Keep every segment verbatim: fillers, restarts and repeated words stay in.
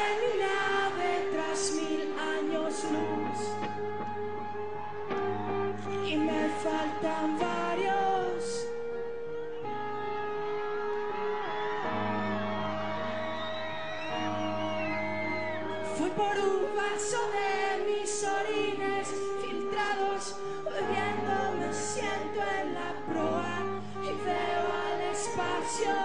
mi nave tras mil años luz y me faltan varios. Fui por un vaso de mis orines filtrados, bebiendo me siento en la proa y veo al espacio.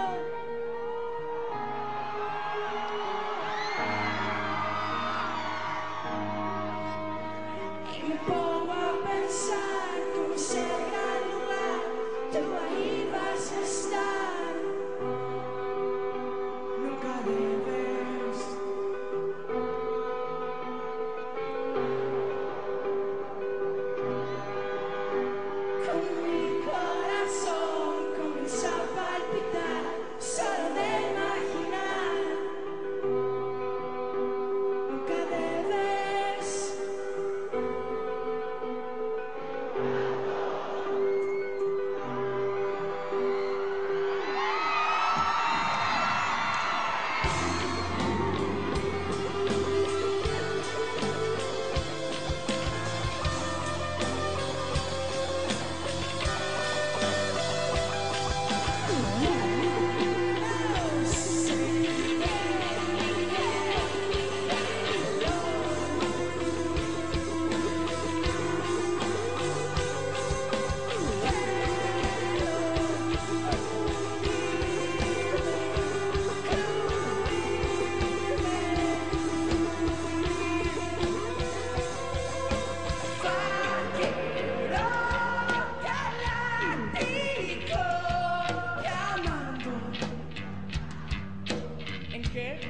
Y me pongo a pensar cómo es el gran lugar, tú ahí vas a estar. Nunca debes. Con mi corazón comienza a palpitar, solo de imaginar. Nunca debes. ¿En qué?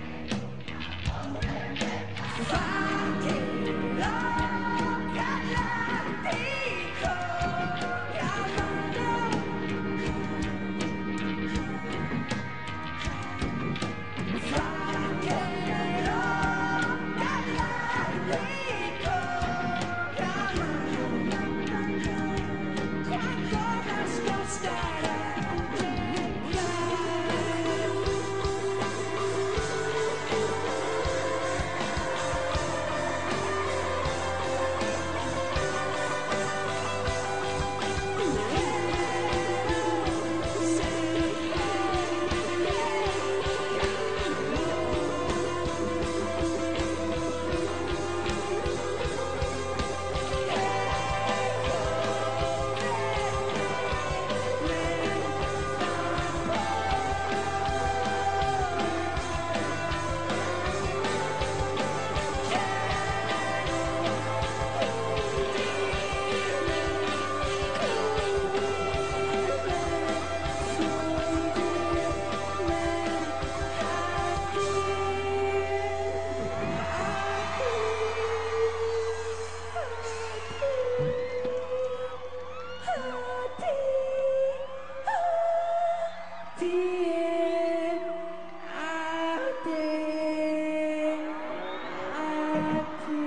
A ti, a ti, a ti.